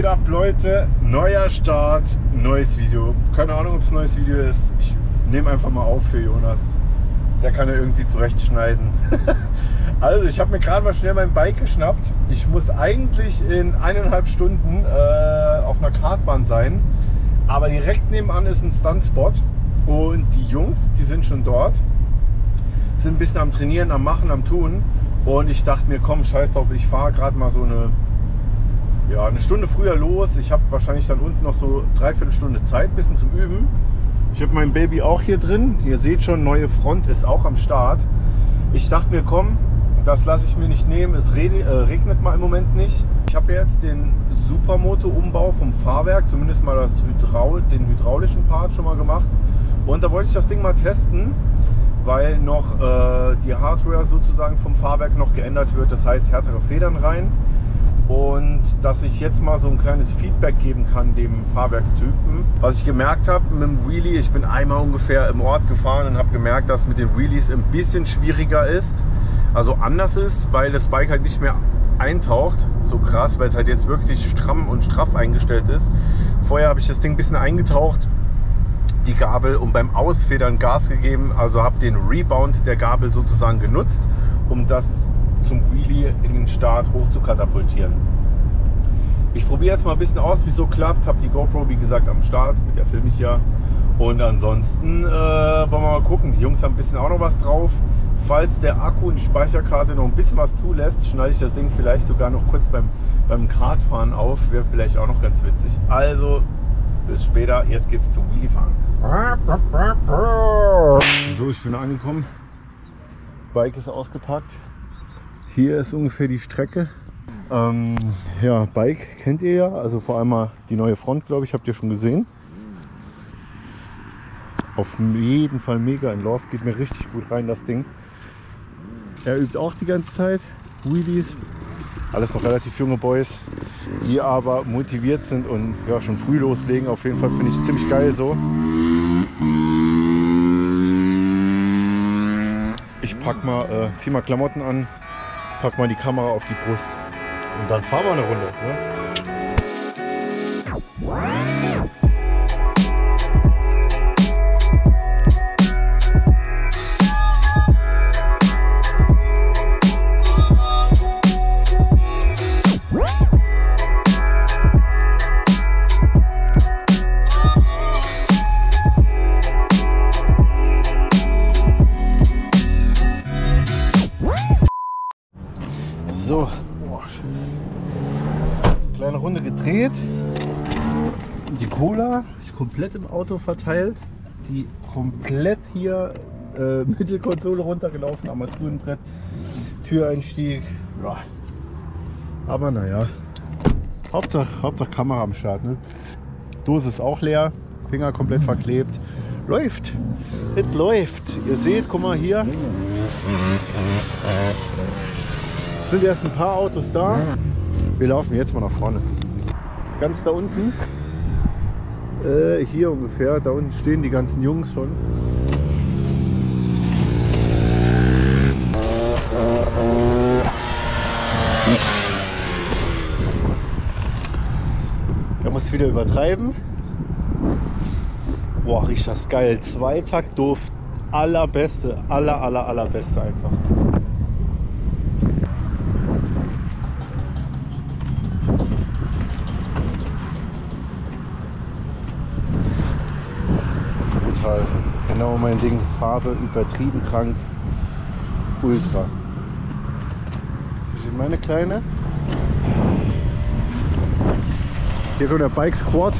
geht ab, Leute? Neuer Start, neues Video. Keine Ahnung, ob es ein neues Video ist. Ich nehme einfach mal auf für Jonas. Der kann ja irgendwie zurechtschneiden. Also, ich habe mir gerade mal schnell mein Bike geschnappt. Ich muss eigentlich in 1,5 Stunden auf einer Kartbahn sein. Aber direkt nebenan ist ein Stuntspot. Und die Jungs, die sind schon dort. Sind ein bisschen am Trainieren, am Machen, am Tun. Und ich dachte mir, komm, scheiß drauf, ich fahre gerade mal so eine Stunde früher los. Ich habe wahrscheinlich dann unten noch so 3/4 Stunde Zeit, ein bisschen zum Üben. Ich habe mein Baby auch hier drin. Ihr seht schon, neue Front ist auch am Start. Ich dachte mir, komm, das lasse ich mir nicht nehmen. Es regnet mal im Moment nicht. Ich habe jetzt den Supermoto-Umbau vom Fahrwerk, zumindest mal den hydraulischen Part schon mal gemacht. Und da wollte ich das Ding mal testen, weil noch die Hardware sozusagen vom Fahrwerk noch geändert wird. Das heißt, härtere Federn rein. Und dass ich jetzt mal so ein kleines Feedback geben kann dem Fahrwerkstypen. Was ich gemerkt habe mit dem Wheelie, ich bin einmal ungefähr im Ort gefahren und habe gemerkt, dass mit den Wheelies ein bisschen schwieriger ist. Also anders ist, weil das Bike halt nicht mehr eintaucht, so krass, weil es halt jetzt wirklich stramm und straff eingestellt ist. Vorher habe ich das Ding ein bisschen eingetaucht, die Gabel, und beim Ausfedern Gas gegeben, also habe den Rebound der Gabel sozusagen genutzt, um das zum Wheelie in den Start hoch zu katapultieren. Ich probiere jetzt mal ein bisschen aus, wie es so klappt. Habe die GoPro, wie gesagt, am Start, mit der filme ich ja. Und ansonsten wollen wir mal gucken. Die Jungs haben ein bisschen auch noch was drauf. Falls der Akku und die Speicherkarte noch ein bisschen was zulässt, schneide ich das Ding vielleicht sogar noch kurz beim Kartfahren auf. Wäre vielleicht auch noch ganz witzig. Also bis später. Jetzt geht's zum Wheelie-Fahren. So, ich bin angekommen. Bike ist ausgepackt. Hier ist ungefähr die Strecke. Ja, Bike kennt ihr ja, also vor allem mal die neue Front, glaube ich, habt ihr schon gesehen. Auf jeden Fall mega in Love, geht mir richtig gut rein, das Ding. Er übt auch die ganze Zeit, Wheelies, alles noch relativ junge Boys, die aber motiviert sind und ja, schon früh loslegen. Auf jeden Fall finde ich ziemlich geil so. Ich pack mal, zieh mal Klamotten an, pack mal die Kamera auf die Brust und dann fahren wir eine Runde. Ne? So, kleine Runde gedreht, die Cola ist komplett im Auto verteilt, die komplett hier Mittelkonsole runtergelaufen, Armaturenbrett, Türeinstieg, ja. Aber naja, Hauptsache Kamera am Start, ne? Dose ist auch leer, Finger komplett verklebt, läuft, es läuft, ihr seht, guck mal hier. Sind erst ein paar Autos da. Wir laufen jetzt mal nach vorne. Ganz da unten, hier ungefähr, da unten stehen die ganzen Jungs schon. Er muss wieder übertreiben. Boah, riecht das geil. Zweitaktduft, allerbeste, allerbeste einfach. Genau mein Ding, Farbe übertrieben krank, ultra. Meine Kleine. Hier kommt der Bike Squad.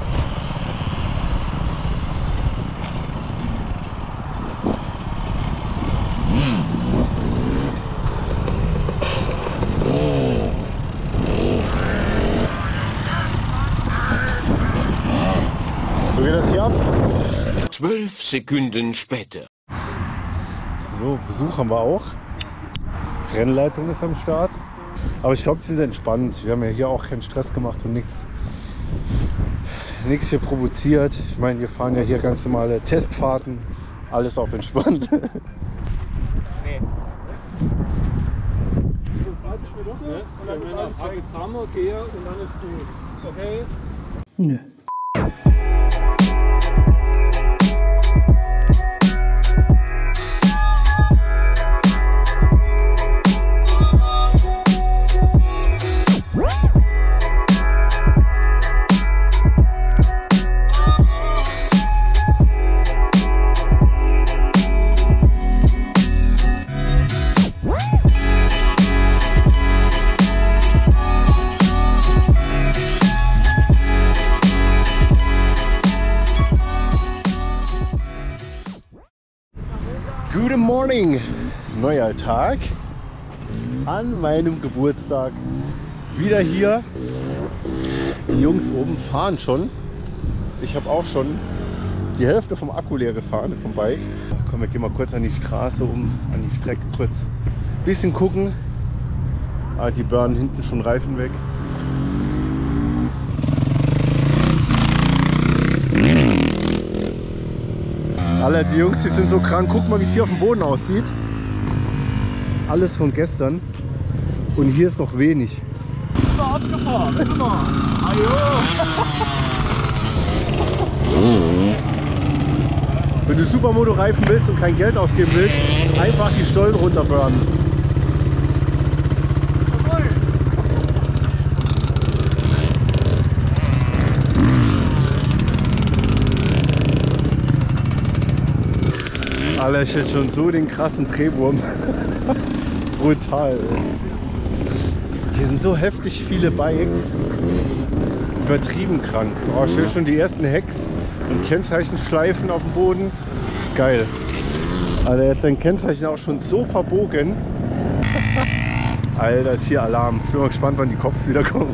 So geht das hier ab. 12 Sekunden später. So, Besuch haben wir auch. Rennleitung ist am Start. Aber ich glaube, sie sind entspannt. Wir haben ja hier auch keinen Stress gemacht und nichts hier provoziert. Ich meine, wir fahren ja hier ganz normale Testfahrten. Alles auf entspannt. Nee. Und dann ist alles zusammen, gehen und dann ist gut. Okay. Nö. Good morning! Neuer Tag an meinem Geburtstag. Wieder hier. Die Jungs oben fahren schon. Ich habe auch schon die Hälfte vom Akku leer gefahren vom Bike. Komm, wir gehen mal kurz an die Straße an die Strecke kurz ein bisschen gucken. Ah, die burnen hinten schon Reifen weg. Alle, die Jungs, die sind so krank. Guck mal, wie es hier auf dem Boden aussieht. Alles von gestern. Und hier ist noch wenig. Das ist doch abgefahren. Warte mal. Ajo. Wenn du Supermoto-Reifen willst und kein Geld ausgeben willst, einfach die Stollen runterburnen. Das ist doch toll. Alter, ich hätte schon so den krassen Drehwurm. Brutal. Ey. Hier sind so heftig viele Bikes. Übertrieben krank. Oh, ich höre schon die ersten Hecks und Kennzeichenschleifen auf dem Boden. Geil. Alter, jetzt sein Kennzeichen auch schon so verbogen. Alter, ist hier Alarm. Ich bin mal gespannt, wann die Cops wieder kommen.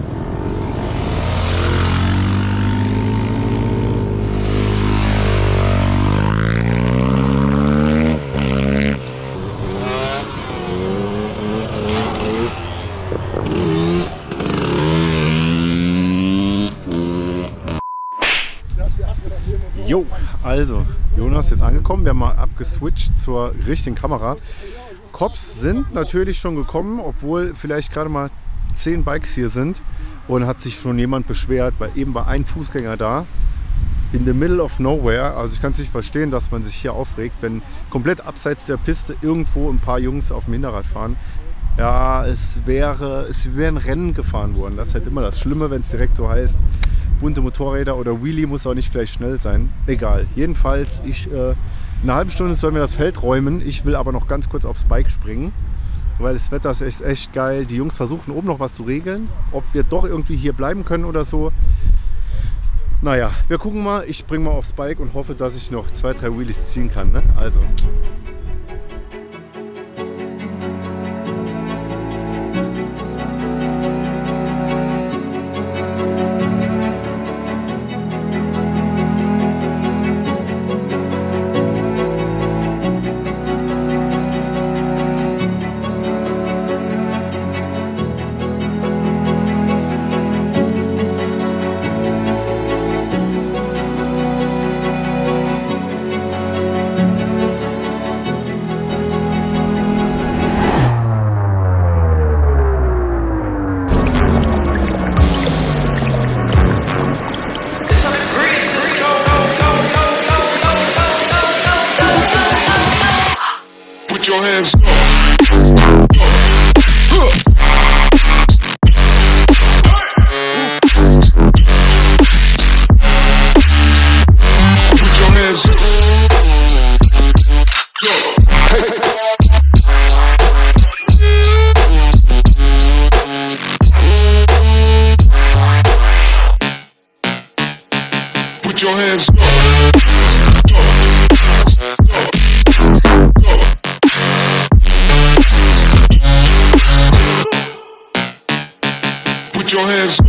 Jo, also Jonas ist jetzt angekommen, wir haben mal abgeswitcht zur richtigen Kamera. Cops sind natürlich schon gekommen, obwohl vielleicht gerade mal 10 Bikes hier sind, und hat sich schon jemand beschwert, weil eben war ein Fußgänger da, in the middle of nowhere. Also ich kann es nicht verstehen, dass man sich hier aufregt, wenn komplett abseits der Piste irgendwo ein paar Jungs auf dem Hinterrad fahren. Ja, es wäre ein Rennen gefahren worden. Das ist halt immer das Schlimme, wenn es direkt so heißt, bunte Motorräder oder Wheelie muss auch nicht gleich schnell sein. Egal. Jedenfalls, in einer halben Stunde sollen wir das Feld räumen. Ich will aber noch ganz kurz aufs Bike springen, weil das Wetter ist echt geil. Die Jungs versuchen oben noch was zu regeln, ob wir doch irgendwie hier bleiben können oder so. Naja, wir gucken mal. Ich springe mal aufs Bike und hoffe, dass ich noch 2, 3 Wheelies ziehen kann. Ne? Also. Put your hands up. Put your hands up. Put your hands up. Put your hands